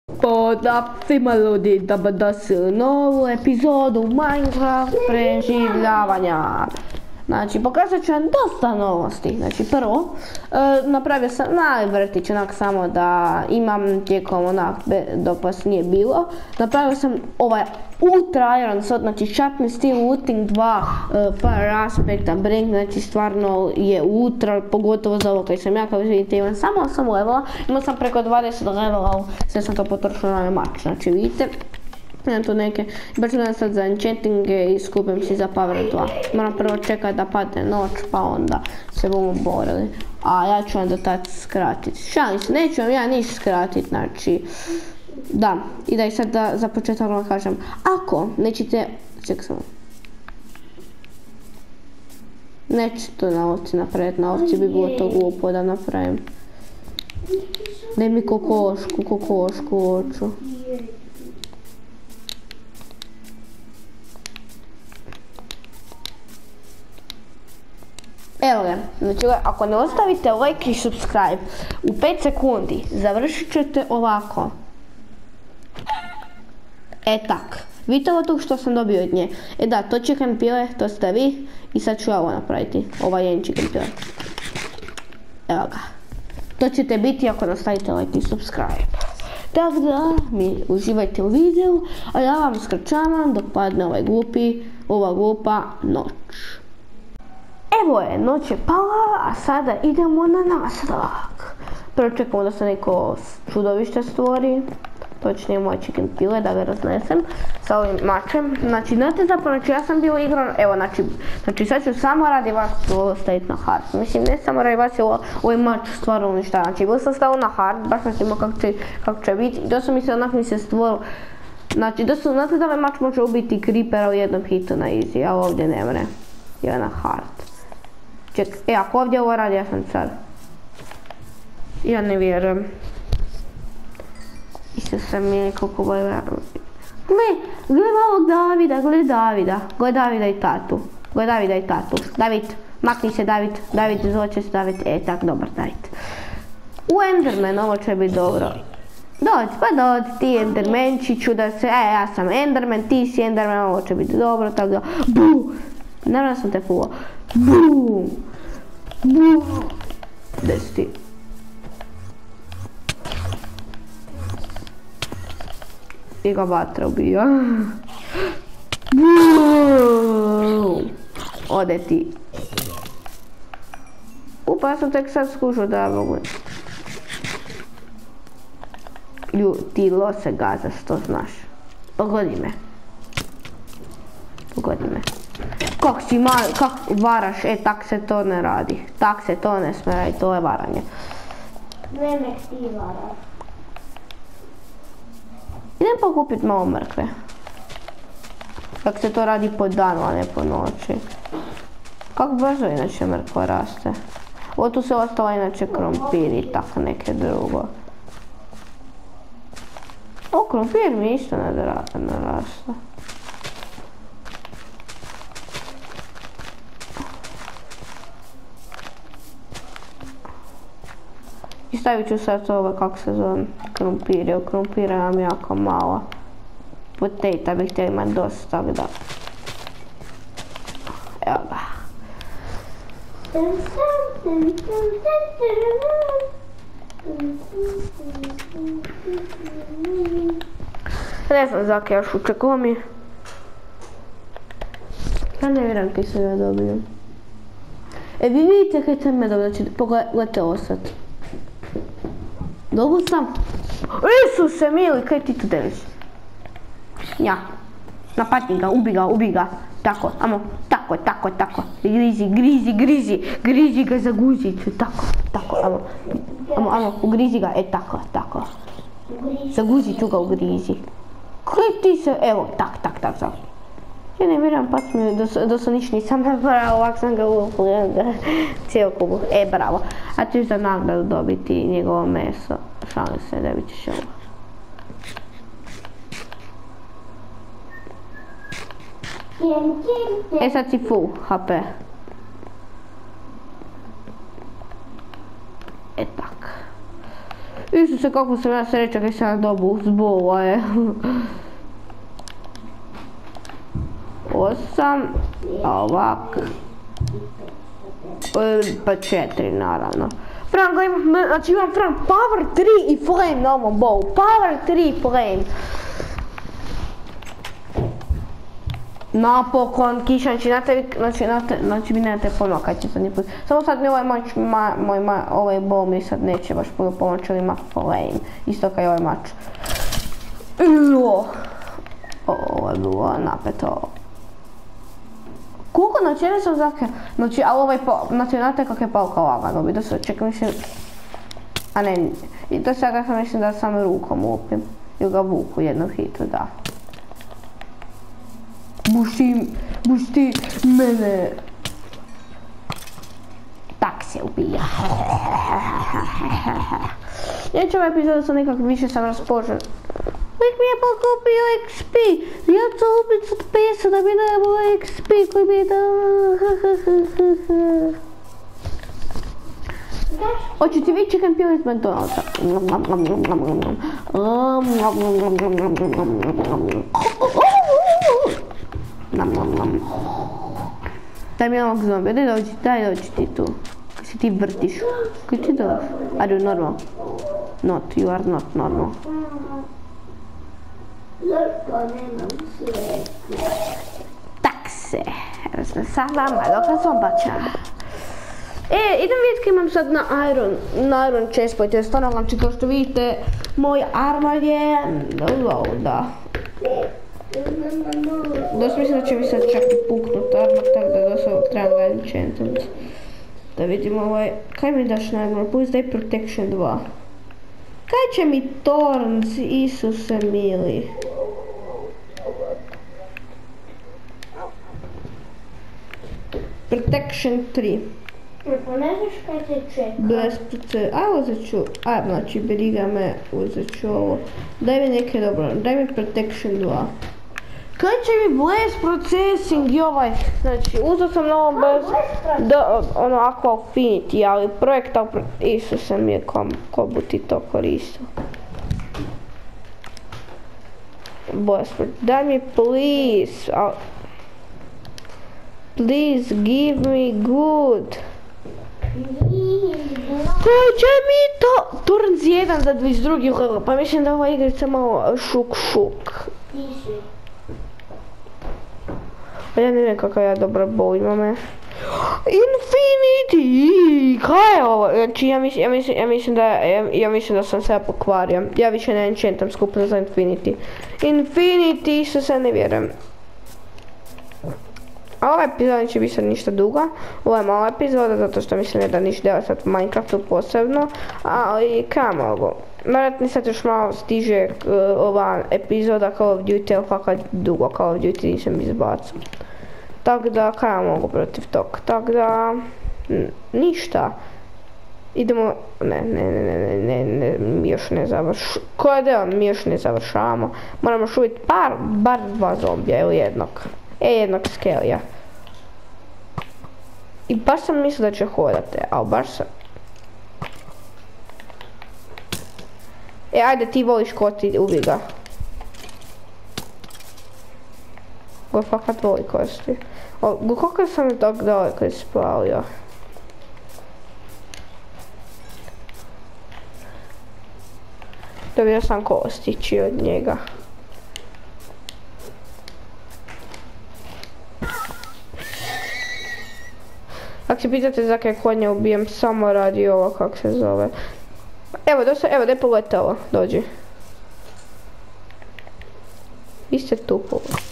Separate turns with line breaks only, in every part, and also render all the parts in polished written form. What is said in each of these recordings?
Pozdrav svima ljudi, dobrodošli u novu epizodu Minecraft preživljavanja. Znači, pokazat ću vam dosta novosti. Znači, prvo, napravio sam vrtić onak samo da imam tijekom onak dok vas nije bilo. Napravio sam ovaj Ultra Iron Sword, znači Sharpness Steel Looting 2 Fire Aspect Brink, znači stvarno je ultra, pogotovo za ovo kaj sam ja, kao vidite imam samo 8 levela, imao sam preko 20 levela, sve sam to potrošio na ovaj mač, znači vidite. Imam tu neke, baš ću sad za enchantinge i skupim si za Power 2. Moram prvo čekati da padne noć pa onda se bomo borili. A ja ću vam do tad skratiti. Šalim se, neću vam ja ništa skratiti, znači... Da, i da i sad da za početak vam kažem. Ako nećete... Čekaj samo. Neću to na ovci napraviti, na ovci bi bilo to glupo da napravim. Daj mi kokošku hoću. Evo ga, znači ako ne ostavite like i subscribe u 5 sekundi završit ćete ovako. Tak, vidite ovo tu što sam dobio od nje. Da, to chicken pile, to ste vi i sad ću ovo napraviti, ovaj jedan chicken pile. Evo ga, to ćete biti ako ne ostavite like i subscribe. Tako da, mi uživajte u videu, a ja vam skraćavam dok padne ova glupa noć. Evo je, noć je pala, a sada idemo na nastavak. Prvo čekamo da se neko čudovište stvori, točnije moj chicken pile, da ga raznesem sa ovim mačem. Znači, znate zapravo, znači ja sam bio igrao, evo znači sad ću samo radi vas ovo staviti na hard. Mislim, ne samo radi vas je ovaj mač stvarno uništava. Znači, bio sam stavio na hard, baš sam imao kako će biti i to sam mislio onak mi se stvorio. Znači, znate da ovaj mač može ubiti creepera u jednom hitu na easy, a ovdje ne mre. Je na hard. Čekaj, ako ovdje ovo radi, ja sam car. Ja ne vjerujem. Isuse mi koliko boje vjerujem. Gle ovog Davida, gle Davida i tatu. David, makni se David, izvoće se David, tak, dobar David. U Enderman, ovo će biti dobro. Dođi, ti Endermančiću da se, ja sam Enderman, ti si Enderman, ovo će biti dobro, tako da, buuu. Naravno sam te fuo. Buuu. Gdje si ti? I ga vatra ubija. Ode ti. Pa ja sam tek sad skušao da mogu. Ti lose gaza, što znaš. Pogodi me. Kako si mali, kako varaš, tak se to ne radi. Tak se to ne smije raditi, to je varanje.
Ne nek ti varaš.
Idem pokupit malo mrkve. Kako se to radi po danu, a ne po noći. Kako brzo inače mrkva raste. Ovo tu se ostalo inače krompir i tako neke drugo. O, krompir mi isto ne raste. I stavit ću sad ove, kako se zove, krompire. U krompira imam jako malo. Poteta bih htjela imati dosta, tako da. Evo ga. Ne znam zake još učekao mi. Ja ne vjerujem kaj sam ja dobio. Vi vidite kaj sam ja dobio, znači pogledajte ovo sad. Dobro sam. Isuse mili, kaj ti tu deliš? Ja. Napadni ga, ubi ga. Tako, amo, tako. Grizi ga za guzicu, tako, amo, ugrizi ga, tako. Za guzicu ga ugrizi. Kaj ti se, evo, tak. Ja ne vjerujem, pa da sam niš nisam razbrao, ovak sam ga uvukao, cijelu kubu, bravo. A ti za nagradu dobiti njegovo meso, šalim se, da bit ćeš ovo. Sad si full HP. Tak. I Isuse, kako sam ja sreća kad sam dobu zbova je. 8, a ovak. Pa 4 naravno. Frank, znači imam Frank power 3 i flame na ovom bowu. Power 3 flame. Napokon, kiša, znači vi nemate pojma kad će sad nije put. Samo sad mi ovaj bow mi sad neće baš puno pomoći, ali ima flame. Isto kao i ovaj mač. Ovo je bilo napeto. Koliko, znači ja sam zakaj, znači, ali ovaj, znači, znate kak je palka lagano bi, da se čekam mislim, a ne, i to sada sam mislim da sam rukom lupim, ili ga vuku jednom hitu, da. Buš ti mene. Tak se ubija. Neću ovaj epizod sam nekako više sam raspoložen. Uvijek mi je pokupio XP. Ja ću ubit sad pesa da mi damo XP koji mi je dao. Hoću ti vi chicken peel iz McDonald'sa. Daj mi ovog zombija, daj dođi ti tu. Kaj se ti vrtiš? Kaj ti dođi? Are you normal? Not, you are not normal.
Zašto nemam sve?
Tak se, raznesava malo kad zombača. Idem vidjeti kaj imam sad na Iron chestplate, jer stvarno znači kao što vidite, moj armor je low, da. Dosta mislim da će mi sad čak i puknut armor, tako da dosta trebam ga enchantant. Da vidimo ovaj, kaj mi daš na armor, plus daj protection 2. Kaj će mi Thorns, Isuse mili? Protection 3.
Pa ne znaš kaj te čeka?
Blesprice, uzet ću, znači briga me, uzet ću ovo. Daj mi neke dobro, daj mi protection 2. Kaj će mi blast processing i ovaj, znači uzeo sam na ovom ono Aqua Affinity, ali projektal, Isuse mi je ko bu ti to koristio. Blast, daj mi please, please give me good. Kaj će mi to? Thorns 1 za 22 level, pa mislim da ova igrica malo šuk. Pa ja ne znam kakav ja dobar bow imam je. Infinity! Kaj je ovo? Znači ja mislim da sam sve pokvario. Ja više ne enchantam skupno za Infinity. Infinity, što se ne vjerujem. A ova epizoda neće biti sad ništa duga. Ovo je mala epizoda zato što mislim da ništa dela sad u Minecraftu posebno. Ali kaj mogu? Vjerojatno sad još malo stiže ova epizoda Call of Duty, ali fakat dugo Call of Duty nisam izbacao. Tako da kaj ja mogu protiv tog? Tako da ništa. Idemo, ne, mi još ne završavamo. Koje deo mi još ne završavamo? Moramo još uvijek bar 2 zombija ili jednog. Jednog skelija. I baš sam mislila da će hodati, ali baš sam... Ajde ti voliš koti, ubi ga. Go fakat voli kosti. Koliko sam je tog daleko isplavio? Dobio sam kostići od njega. Ako se pitate za kaj konja ubijem, samo radi ovo kak se zove. Evo, daj pogledajte ovo, dođi. Vi ste tu pogledajte.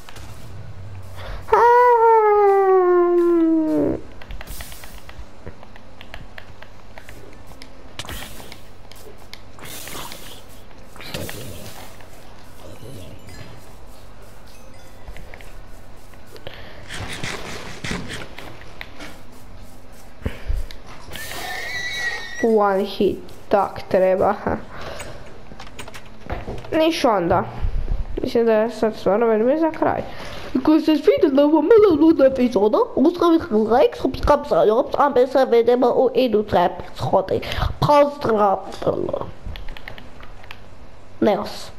One hit, tak treba. Niš onda. Mislim da je sad stvarno vreme za kraj. Ako ste svidjeli da vam je luda epizoda, ostavite like, subscribe, a mi se vidimo u idućoj epizodi. Pozdrav! Neos.